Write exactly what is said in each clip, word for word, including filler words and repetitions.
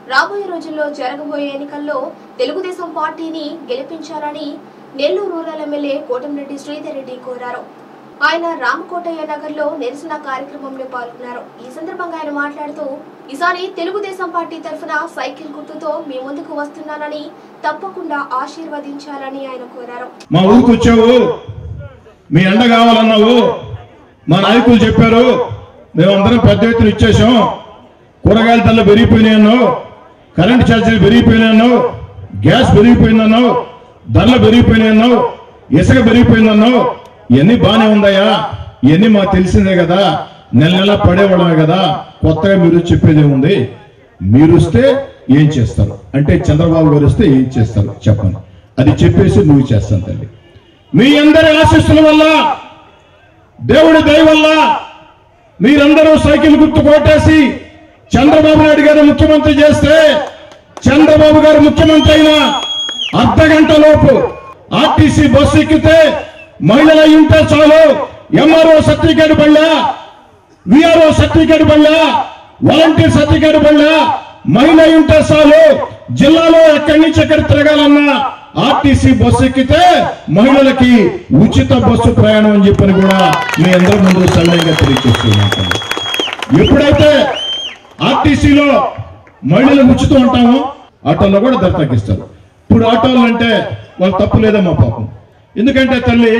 రాబోయే రోజుల్లో జరగబోయే ఎన్నికల్లో తెలుగుదేశం పార్టీని గెలిపించాలని నెల్లూరు రూరల్ ఎమ్మెల్యే కోటంరెడ్డి శ్రీధర్ రెడ్డి కోరారు. ఆయన రామకోటయ్య నగర్ లో నిరసన కార్యక్రమంలో పాల్గొన్నారు. ఈ సందర్భంగా ఆయన మాట్లాడుతూ ఈసారి తెలుగుదేశం పార్టీ తరఫున సైకిల్ గుర్తుతో మీ ముందుకు వస్తున్నానని తప్పకుండా ఆశీర్వదించాలని ఆయన కోరారు. మా ఊరికి వచ్చావు, మీ అండ కావాలన్నావు, మా నాయకులు చెప్పారు, మేమందరం పెద్ద ఎత్తున ఇచ్చేసాం. కూరగాయల ధరలు పెరిగిపోయినాయన్నావు, కరెంటు ఛార్జీలు పెరిగిపోయినాయన్నావు, గ్యాస్ పెరిగిపోయిందన్నావు, ధరలు పెరిగిపోయినాయన్నావు, ఇసుక పెరిగిపోయిందన్నావు. ఇవన్నీ బాగానే ఉందాయా? ఇవన్నీ మాకు తెలిసిందే కదా, నెల నెల పడేవాళ్ళమే కదా. కొత్తగా మీరు చెప్పేది ఉంది. మీరు వస్తే ఏం చేస్తారు అంటే చంద్రబాబు గారు వస్తే ఏం చేస్తారు చెప్పండి, అది చెప్పేసి నువ్వు చేస్తాను తల్లి. మీ అందరి ఆశీస్సుల వల్ల, దేవుడి దయ వల్ల మీరందరూ సైకిల్ గుర్తు కొట్టేసి చంద్రబాబు నాయుడు గారు ముఖ్యమంత్రి చేస్తే, చంద్రబాబు గారు ముఖ్యమంత్రి అయిన అర్ధ గంట లోపు ఆర్టీసీ బస్సు ఎక్కితే మహిళలు ఉంటే చాలు, ఎంఆర్ఓ సర్టిఫికేట్ బళ్ళ, విఆర్ఓ సర్టిఫికేట్ బళ్ళ, వాలంటీర్ సర్టిఫికేట్ బళ్ళ మహిళ ఉంటే చాలు, జిల్లాలో ఎక్కడి నుంచి ఎక్కడ తిరగాలన్నా ఆర్టీసీ బస్సు ఎక్కితే మహిళలకి ఉచిత బస్సు ప్రయాణం అని చెప్పని కూడా మీ అందరి ముందు సరళంగా తెలియజేస్తున్నాను. ఎప్పుడైతే ఆర్టీసీలో మహిళలకు ఉచితం అంటామో ఆటోల్లో కూడా ధర తగ్గిస్తారు. ఇప్పుడు ఆటోలు అంటే వాళ్ళు తప్పు లేదమ్మా పాపం. ఎందుకంటే తల్లి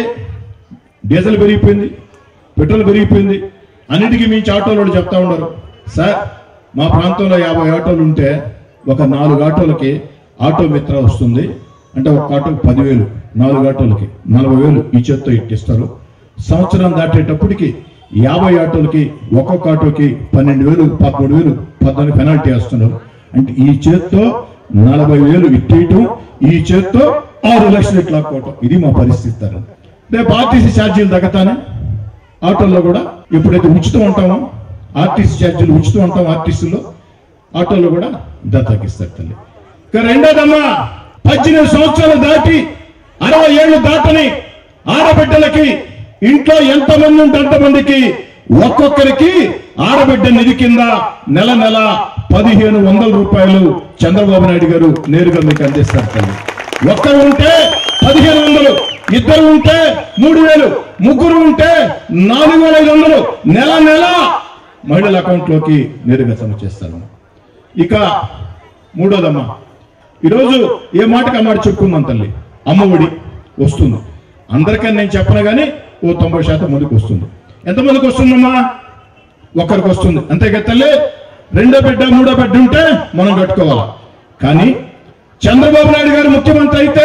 డీజిల్ పెరిగిపోయింది, పెట్రోల్ పెరిగిపోయింది, అన్నిటికీ మించి ఆటోలు చెప్తా ఉన్నారు, సార్ మా ప్రాంతంలో యాభై ఆటోలు ఉంటే ఒక నాలుగు ఆటోలకి ఆటో మిత్ర వస్తుంది అంటే ఒక ఆటోకి పదివేలు, నాలుగు ఆటోలకి నలభై వేలు ఈ చేత్తో ఇట్టిస్తారు. సంవత్సరం దాటేటప్పటికి యాభై ఆటోలకి ఒక్కొక్క ఆటోకి పన్నెండు వేలు పదమూడు వేలు పద్నాలుగు పెనాల్టీ వేస్తున్నారు. అంటే ఈ చేత్తో నలభై వేలు ఇట్టేయటం, ఈ చేత్తో ఆరు లక్షలు ఇట్లా లాక్కోవటం. ఇది మా పరిస్థితి. రేపు ఆర్టీసీ ఛార్జీలు తగ్గతానే ఆటోల్లో కూడా ఎప్పుడైతే ఉచితం ఉంటామో ఆర్టీసీ ఛార్జీలు ఉచితం ఉంటాం, ఆర్టీసీలో ఆటోల్లో కూడా ధర తగ్గిస్తారు తల్లి. ఇక రెండోదమ్మా, పద్దెనిమిది సంవత్సరాలు దాటి అరవై ఏళ్ళు దాటని ఆడబిడ్డలకి ఇంట్లో ఎంతమంది ఉంటే అంతమందికి ఒక్కొక్కరికి ఆడబిడ్డ నిధి కింద నెల నెల పదిహేను వందల రూపాయలు చంద్రబాబు నాయుడు గారు నేరుగా మీకు అందిస్తారు తల్లి. ఒక్కరు ఉంటే పదిహేను వందలు, ఇద్దరు ఉంటే మూడు వేలు, ముగ్గురు ఉంటే నాలుగు వేల ఐదు వందలు నెల నెల మహిళల అకౌంట్ లోకి నేరుగా జమ చేస్తారు. ఇక మూడోదమ్మా, ఈరోజు ఏ మాటకి ఆ మాట చెప్పుకుందాం తల్లి, అమ్మఒడి వస్తుంది. అందరికీ నేను చెప్పను కానీ ఓ తొంభై శాతం మందికి వస్తుంది. ఎంతమందికి వస్తుందమ్మా? ఒక్కరికి వస్తుంది, అంతేగా తల్లి. రెండో బిడ్డ మూడో బిడ్డ ఉంటే మనం కట్టుకోవాలి. కానీ చంద్రబాబు నాయుడు గారు ముఖ్యమంత్రి అయితే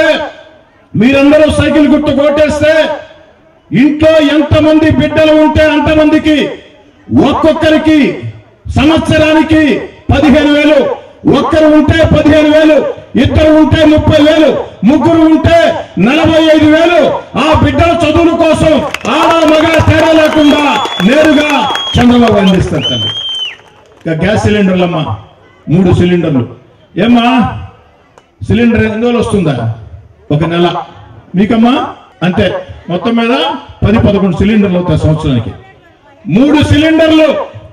మీరందరూ సైకిల్ గుర్తు కొట్టేస్తే ఇంట్లో ఎంతమంది బిడ్డలు ఉంటే అంతమందికి ఒక్కొక్కరికి సంవత్సరానికి పదిహేను వేలు, ఒక్కరు ఉంటే పదిహేను వేలు, ఇద్దరు ఉంటే ముప్పై వేలు, ముగ్గురు ఉంటే నలభై ఐదు వేలు ఆ బిడ్డల చదువుల కోసం ఆడ మగ తేడా లేకుండా నేరుగా చంద్రబాబు అందిస్తారు తల్లి. ఇక గ్యాస్ సిలిండర్లమ్మా, మూడు సిలిండర్లు. ఏమ్మా సిలిండర్ ఎన్ని రోజులు వస్తుందా? ఒక నెల. మీకమ్మా అంతే, మొత్తం మీద పది పదకొండు సిలిండర్లు అవుతాయి సంవత్సరానికి. మూడు సిలిండర్లు,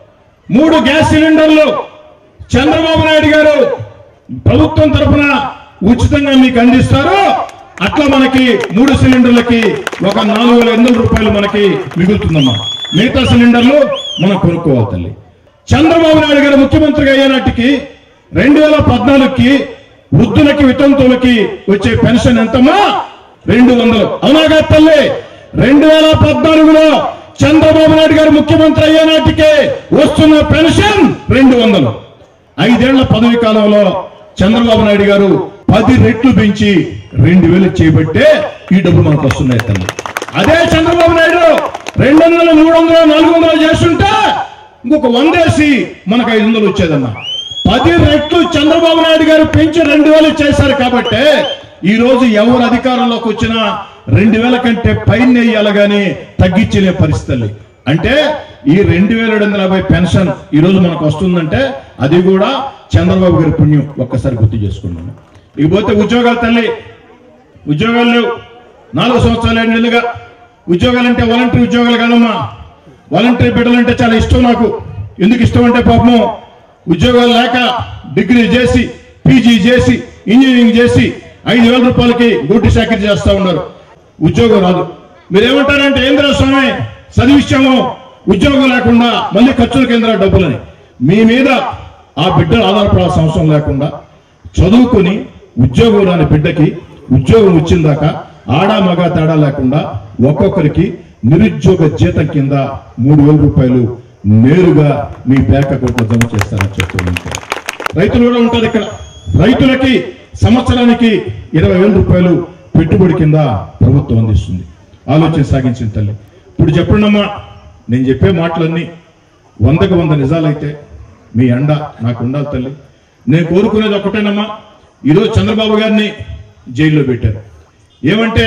మూడు గ్యాస్ సిలిండర్లు చంద్రబాబు నాయుడు గారు ప్రభుత్వం తరఫున ఉచితంగా మీకు అందిస్తారు. అట్లా మనకి మూడు సిలిండర్లకి ఒక నాలుగు వేల ఎనిమిది రూపాయలు మనకి మిగులుతుందమ్మా. మిగతా సిలిండర్లు మనం కొనుక్కోవాలి తల్లి. చంద్రబాబు నాయుడు గారు ముఖ్యమంత్రిగా అయ్యేనాటికి రెండు వేల పద్నాలుగుకి వృద్ధులకి వితంతువులకి వచ్చే పెన్షన్ ఎంతమ్మా? రెండు వందలు. అవునాగా తల్లి? రెండు వేల పద్నాలుగులో చంద్రబాబు నాయుడు గారు ముఖ్యమంత్రి అయ్యేనాటికే వస్తున్న పెన్షన్ రెండు వందలు. ఐదేళ్ల పదవి కాలంలో చంద్రబాబు నాయుడు గారు పది రెట్లు పెంచి రెండు వేలు చేయబట్టే ఈ డబ్బు మనకు వస్తున్నాయి తల్లి. అదే చంద్రబాబు నాయుడు రెండు వందలు మూడు వందలు నాలుగు వందలు చేస్తుంటే ఇంకొక వందేసి మనకు ఐదు వందలు వచ్చేదన్నా. పది రెట్లు చంద్రబాబు నాయుడు గారు పెంచి రెండు వేలు చేశారు కాబట్టి ఈ రోజు ఎవరు అధికారంలోకి వచ్చినా రెండు వేల కంటే పైన వేయాలి కానీ తగ్గించలే పరిస్థితులు. అంటే ఈ రెండు వేల ఏడు వందల యాభై పెన్షన్ ఈ రోజు మనకు వస్తుందంటే అది కూడా చంద్రబాబు గారి పుణ్యం. ఒక్కసారి గుర్తు చేసుకున్నాను. ఇకపోతే ఉద్యోగాలు తల్లి, ఉద్యోగాలు లేవు. నాలుగు సంవత్సరాలు ఏడు నెలలుగా ఉద్యోగాలు అంటే వాలంటీర్ ఉద్యోగాలు కాదమ్మా. వాలంటీర్ బిడ్డలంటే చాలా ఇష్టం నాకు. ఎందుకు ఇష్టం అంటే పాపం ఉద్యోగాలు లేక డిగ్రీ చేసి పీజీ చేసి ఇంజనీరింగ్ చేసి ఐదు వేల రూపాయలకి డ్యూటీ చాకరీ చేస్తా ఉన్నారు, ఉద్యోగం రాదు. మీరేమంటారంటే ఏంద్ర స్వామి చదివిస్తాము ఉద్యోగం లేకుండా మళ్ళీ ఖర్చుల కేంద్ర డబ్బులని. మీ మీద ఆ బిడ్డలు ఆధారపడాల్సిన అవసరం లేకుండా చదువుకొని ఉద్యోగం రాని బిడ్డకి ఉద్యోగం వచ్చిందాక ఆడా మగ తేడా లేకుండా ఒక్కొక్కరికి నిరుద్యోగ జీతం కింద మూడు వేల రూపాయలు నేరుగా మీ బ్యాంక్ అకౌంట్లో జమ చేస్తారని చెప్తూ రైతులు కూడా ఉంటారు ఇక్కడ. రైతులకి సంవత్సరానికి ఇరవై వేల రూపాయలు పెట్టుబడి కింద ప్రభుత్వం అందిస్తుంది. ఆలోచన సాగించిన తల్లి. ఇప్పుడు చెప్పండమ్మా, నేను చెప్పే మాటలన్నీ వందకు వంద నిజాలైతే మీ అండ నాకు ఉండాలి తల్లి. నేను కోరుకునేది ఒకటేనమ్మా, ఈరోజు చంద్రబాబు గారిని జైల్లో పెట్టారు. ఏమంటే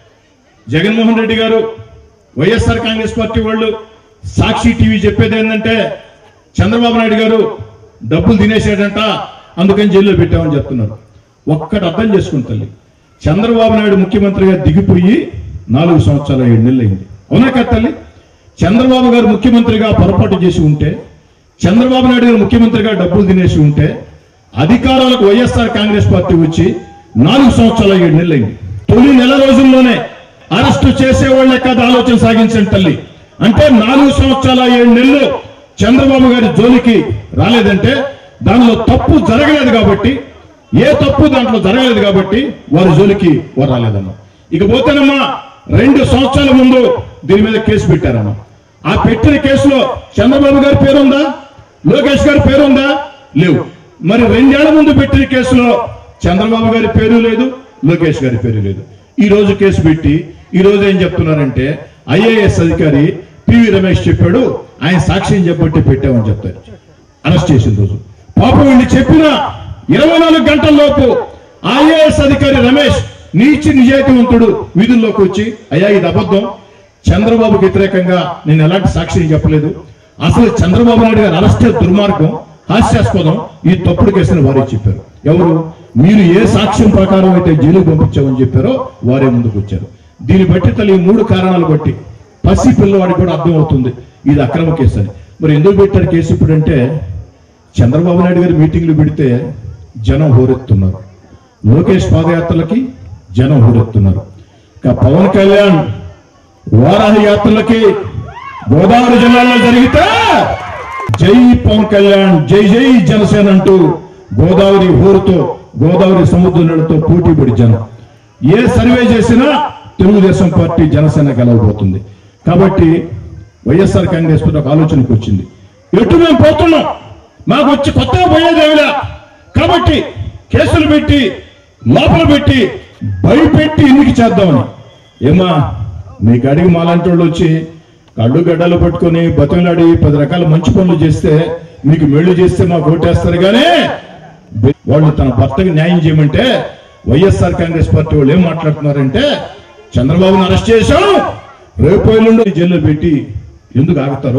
జగన్మోహన్ రెడ్డి గారు వైఎస్ఆర్ కాంగ్రెస్ పార్టీ వాళ్ళు సాక్షి టీవీ చెప్పేది ఏంటంటే చంద్రబాబు నాయుడు గారు డబ్బులు తినేసాడంట, అందుకని జైల్లో పెట్టామని చెప్తున్నారు. ఒక్కటి అర్థం చేసుకుని తల్లి, చంద్రబాబు నాయుడు ముఖ్యమంత్రిగా దిగిపోయి నాలుగు సంవత్సరాల ఏడు నెలలు అయింది. అవునా కదా తల్లి? చంద్రబాబు గారు ముఖ్యమంత్రిగా పొరపాటు చేసి ఉంటే, చంద్రబాబు నాయుడు గారు ముఖ్యమంత్రిగా డబ్బులు తినేసి ఉంటే, అధికారాలకు వైఎస్ఆర్ కాంగ్రెస్ పార్టీ వచ్చి నాలుగు సంవత్సరాల ఏడు నెలలు అయింది. తొలి నెల రోజుల్లోనే అరెస్టు చేసేవాళ్లే కాదు ఆలోచన సాగించండి తల్లి. అంటే నాలుగు సంవత్సరాల ఏడు నెలలు చంద్రబాబు గారి జోలికి రాలేదంటే దానిలో తప్పు జరగలేదు కాబట్టి, ఏ తప్పు దాంట్లో జరగలేదు కాబట్టి వారి జోలికి వారు రాలేదమ్మా. ఇకపోతేనమ్మా రెండు సంవత్సరాల ముందు దీని మీద కేసు పెట్టారమ్మా. ఆ పెట్టిన కేసులో చంద్రబాబు గారి పేరుందా, లోకేష్ గారి పేరుందా? లేవు. మరి రెండేళ్ల ముందు పెట్టిన కేసులో చంద్రబాబు గారి పేరు లేదు, లోకేష్ గారి పేరు లేదు. ఈ రోజు కేసు పెట్టి ఈ రోజు ఏం చెప్తున్నారంటే ఐఏఎస్ అధికారి పివి రమేష్ చెప్పాడు, ఆయన సాక్ష్యం చెప్పబట్టి పెట్టామని చెప్తారు. అరెస్ట్ చేసిన రోజు పాపం వీళ్ళు చెప్పిన ఇరవై నాలుగు గంటల లోపు ఐఏఎస్ అధికారి రమేష్ నీచి నిజాయితీవంతుడు వీధుల్లోకి వచ్చి అయ్యా ఇది అబద్ధం, చంద్రబాబుకు వ్యతిరేకంగా నేను ఎలాంటి సాక్ష్యం చెప్పలేదు, అసలు చంద్రబాబు నాయుడు గారు అరెస్టే దుర్మార్గం, హాస్యాస్పదం, ఈ తప్పుడు కేసుని వారే చెప్పారు. ఎవరు? మీరు ఏ సాక్ష్యం ప్రకారం అయితే జైలుకు పంపించామని చెప్పారో వారే ముందుకు వచ్చారు. దీన్ని బట్టి తల్లి ఈ మూడు కారణాలు బట్టి పసి పిల్లవాడికి కూడా అర్థం అవుతుంది ఇది అక్రమ కేసు అని. మరి ఎందుకు పెట్టారు కేసు ఇప్పుడంటే చంద్రబాబు నాయుడు గారు మీటింగ్లు పెడితే జనం హోరెత్తున్నారు, లోకేష్ పాదయాత్రలకి జనం హోరెత్తున్నారు. ఇక పవన్ కళ్యాణ్ వారాహి యాత్రలకి గోదావరి జిల్లాలో జరిగితే జై పవన్ కళ్యాణ్, జై జై జనసేన అంటూ గోదావరి హోరుతో గోదావరి సముద్ర నీళ్లతో పోటీ పడి జనం ఏ సర్వే చేసినా తెలుగుదేశం పార్టీ జనసేన గెలవబోతుంది. కాబట్టి వైఎస్ఆర్ కాంగ్రెస్ పార్టీ ఒక ఆలోచనకు వచ్చింది, ఎటు మేము పోతున్నాం, మాకు వచ్చి కొత్తగా పోయేదేమిలా, కాబట్టి కేసులు పెట్టి లోపల పెట్టి భయపెట్టి ఎన్నిక చేద్దామని. ఏమా మీకు అడిగి మాలాంటి వాళ్ళు వచ్చి కళ్ళు గడ్డలు పట్టుకొని బతులాడి పది రకాల మంచి పనులు చేస్తే మీకు మేళ్లు చేస్తే మాకు ఓటేస్తారు. కానీ వాళ్ళు తన భర్తకి న్యాయం చేయమంటే వైఎస్ఆర్ కాంగ్రెస్ పార్టీ వాళ్ళు ఏం మాట్లాడుతున్నారంటే చంద్రబాబును అరెస్ట్ చేశాం, రేపు ఎల్లుండి జైల్లో పెట్టి ఎందుకు ఆగుతారు?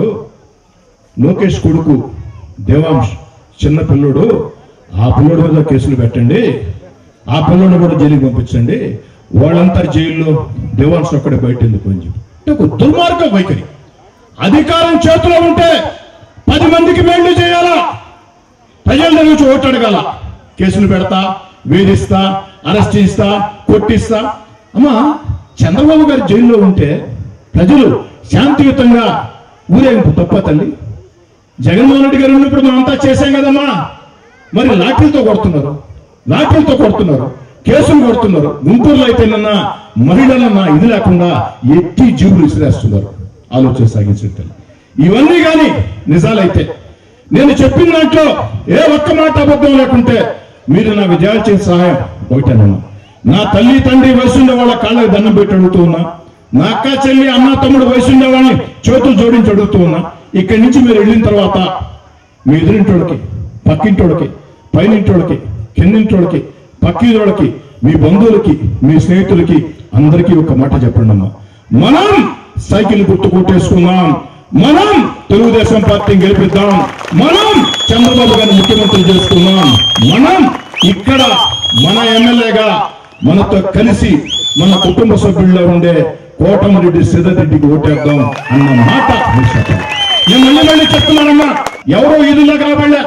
లోకేష్ కొడుకు దేవాంశ్ చిన్న పిల్లోడు, ఆ పిల్లోడు మీద కేసులు పెట్టండి, ఆ పిల్లోడు కూడా జైలుకి పంపించండి, వాళ్ళంతా జైల్లో దేవాంశ్ ఒక్కడే బయట ఎందుకు అని చెప్పి ఒక దుర్మార్గ వైఖరి. అధికారం చేతిలో ఉంటే పది మందికి మేళ్లు చేయాలా, ప్రజల నుంచి ఓటు అడగాల, కేసులు పెడతా, వేధిస్తా, అరెస్ట్ చేస్తా, కొట్టిస్తా. అమ్మా చంద్రబాబు గారు జైల్లో ఉంటే ప్రజలు శాంతియుతంగా ఊరేగింపు తప్ప తల్లి? జగన్మోహన్ రెడ్డి గారు ఉన్నప్పుడు మనం అంతా చేశాం కదమ్మా, మరి లాఠీలతో కొడుతున్నారు, లాఠీలతో కొడుతున్నారు, కేసులు కొడుతున్నారు. గుంటూరులో అయితేనన్నా మహిళలన్నా ఇది లేకుండా ఎత్తి జీవులు విసిరేస్తున్నారు. ఆలోచన సాగించారు. ఇవన్నీ కానీ నిజాలైతే నేను చెప్పిన దాంట్లో ఏ ఒక్క మాట అబద్ధం లేకుంటే మీరు నాకు చేయాల్సిన సహాయం ఒకటేనమ్మా, నా తల్లి తండ్రి వయసుండే వాళ్ళ కాళ్ళకి దండం పెట్టి అడుగుతూ ఉన్నా, నా అక్క చెల్లి అన్న తమ్ముడు వయసుండే వాళ్ళని చేతులు జోడించి అడుగుతూ ఉన్నా, ఇక్కడి నుంచి మీరు వెళ్ళిన తర్వాత మీ ఎదురింటోడికి, పక్కింటోడికి, పైనింటోడికి, కిందింటోడికి, పక్కింటోడికి, మీ బంధువులకి, మీ స్నేహితులకి అందరికీ ఒక మాట చెప్పండి అమ్మా, మనం సైకిల్ గుర్తు కొట్టేసుకుందాం, మనం తెలుగుదేశం పార్టీని గెలిపిద్దాం, మనం చంద్రబాబు గారిని ముఖ్యమంత్రి చేసుకుందాం, మనం ఇక్కడ మన ఎమ్మెల్యేగా మనతో కలిసి మన కుటుంబ సభ్యుల్లో ఉండే కోటమిరెడ్డి సిద్ధారెడ్డికి ఓటేద్దాం అన్న మాట నేను మళ్ళీ మళ్ళీ చెప్తున్నానమ్మా. ఎవరో ఈదుల్లో కలబడలే,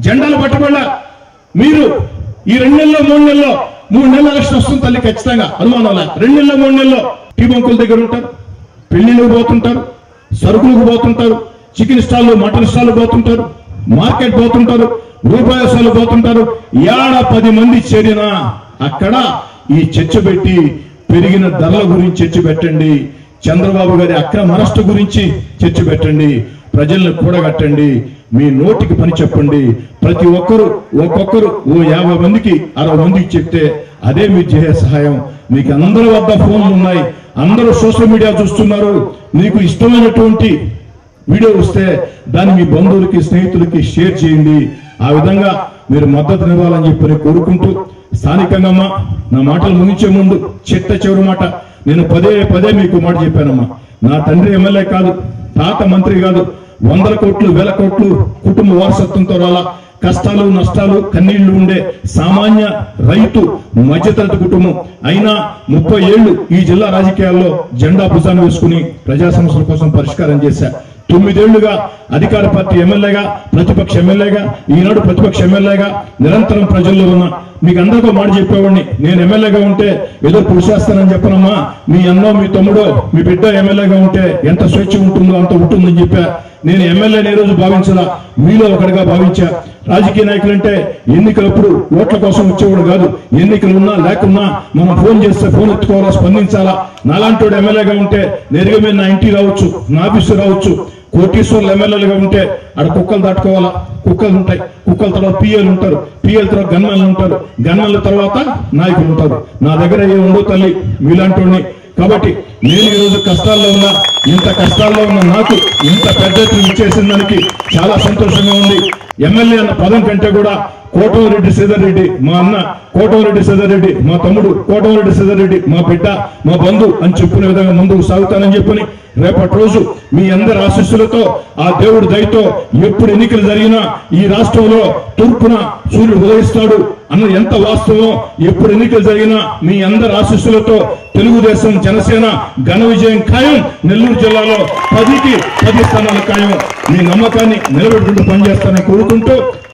జెండాలు పట్టబడ్డా మీరు ఈ రెండు నెలల్లో మూడు నెలల్లో మూడు నెలల ఎలక్షన్ వస్తుంది తల్లి ఖచ్చితంగా అనుమానం లేదు. రెండు నెలల్లో మూడు నెలల్లో టీ బంకుల దగ్గర ఉంటారు, పెళ్లిళ్ళకు పోతుంటారు, సరుకులకు పోతుంటారు, చికెన్ స్టాల్లో మటన్ స్టాల్లో పోతుంటారు, మార్కెట్ పోతుంటారు, రూపాయి స్టాల్లో పోతుంటారు. ఏడ పది మంది చేరినా అక్కడ ఈ చర్చ పెట్టి పెరిగిన ధరల గురించి చర్చ పెట్టండి, చంద్రబాబు గారి అక్రమ అరెస్టు గురించి చర్చ పెట్టండి, ప్రజలను కూడగట్టండి, మీ నోటికి పని చెప్పండి. ప్రతి ఒక్కరు ఒక్కొక్కరు ఓ యాభై మందికి అరవై మందికి చెప్తే అదే మీరు చేసే సహాయం. మీకు అందరి వద్ద ఫోన్లు ఉన్నాయి, అందరూ సోషల్ మీడియా చూస్తున్నారు. మీకు ఇష్టమైనటువంటి వీడియో వస్తే దాన్ని మీ బంధువులకి స్నేహితులకి షేర్ చేయండి. ఆ విధంగా మీరు మద్దతు ఇవ్వాలని చెప్పి కోరుకుంటూ స్థానికంగా నా మాటలు ముగించే ముందు చిట్ట చివరి మాట నేను పదే పదే మీకు మాట చెప్పానమ్మా. నా తండ్రి ఎమ్మెల్యే కాదు, తాత మంత్రి కాదు, వందల కోట్లు వేల కోట్లు కుటుంబ వారసత్వంతో రాలా కష్టాలు నష్టాలు కన్నీళ్లు ఉండే సామాన్య రైతు మధ్యతరగతి కుటుంబం అయినా ముప్పై ఏళ్లు ఈ జిల్లా రాజకీయాల్లో జెండా భుజాన్ని వేసుకుని ప్రజా సమస్యల కోసం పరిష్కారం చేశా. తొమ్మిదేళ్లుగా అధికార పార్టీ ఎమ్మెల్యేగా ప్రతిపక్ష ఎమ్మెల్యేగా ఈనాడు ప్రతిపక్ష ఎమ్మెల్యేగా నిరంతరం ప్రజల్లో ఉన్నా. మీకు అందరికీ మాట చెప్పేవాడిని, నేను ఎమ్మెల్యేగా ఉంటే ఏదో పురుషేస్తానని చెప్పనమ్మా. మీ అన్నో మీ తమ్ముడో మీ బిడ్డ ఎమ్మెల్యేగా ఉంటే ఎంత స్వేచ్ఛ ఉంటుందో అంత ఉంటుందని చెప్పా. నేను ఎమ్మెల్యేని ఏ రోజు భావించలా, మీలో ఒకటిగా భావించా. రాజకీయ నాయకులంటే ఎన్నికలప్పుడు ఓట్ల కోసం వచ్చేవాడు కాదు, ఎన్నికలు ఉన్నా లేకున్నా మనం ఫోన్ చేస్తే ఫోన్ ఎత్తుకోవాలా, స్పందించాలా. నాలాంటి వాడు ఎమ్మెల్యేగా ఉంటే నేరుగా మీరు నా ఇంటికి రావచ్చు, నా ఆఫీసు రావచ్చు. కోటీశ్వర్లు ఎమ్మెల్యేలుగా ఉంటే ఆడ కుక్కలు దాటుకోవాలా, కుక్కలు ఉంటాయి, కుక్కల తర్వాత పిఎల్ ఉంటారు, పిఎల్ తర్వాత గన్మెన్లు ఉంటారు, గన్మెన్ల తర్వాత నాయకులు ఉంటారు. నా దగ్గర ఏ ఉండవు తల్లి మీలాంటి. కాబట్టి నేను ఈ రోజు కష్టాల్లో ఉన్నా, ఇంత కష్టాల్లో ఉన్న నాకు ఇంత పెద్ద ఎత్తున ఇచ్చేసిన దానికి చాలా సంతోషంగా ఉంది. ఎమ్మెల్యే అన్న పదం కంటే కూడా కోటమిరెడ్డి శ్రీధర్ రెడ్డి మా అన్న, కోటమిరెడ్డి శ్రీధర్ రెడ్డి మా తమ్ముడు, కోటమిరెడ్డి శ్రీధర్ రెడ్డి మా బిడ్డ, మా బంధు అని చెప్పుకునే విధంగా ముందుకు సాగుతానని చెప్పని రేపటి రోజు మీ అందరి ఆశీస్సులతో ఆ దేవుడి దయతో ఎప్పుడు ఎన్నికలు జరిగినా ఈ రాష్ట్రంలో తూర్పున సూర్యుడు ఉదయిస్తాడు అన్న ఎంత వాస్తవం. ఎప్పుడు ఎన్నికలు జరిగినా మీ అందరి ఆశీస్సులతో తెలుగుదేశం జనసేన ఘన విజయం ఖాయం. నెల్లూరు జిల్లాలో పదికి పది స్థానాలు ఖాయం. మీ నమ్మకాన్ని నిలబెట్టుకుంటూ పనిచేస్తానని కోరుకుంటూ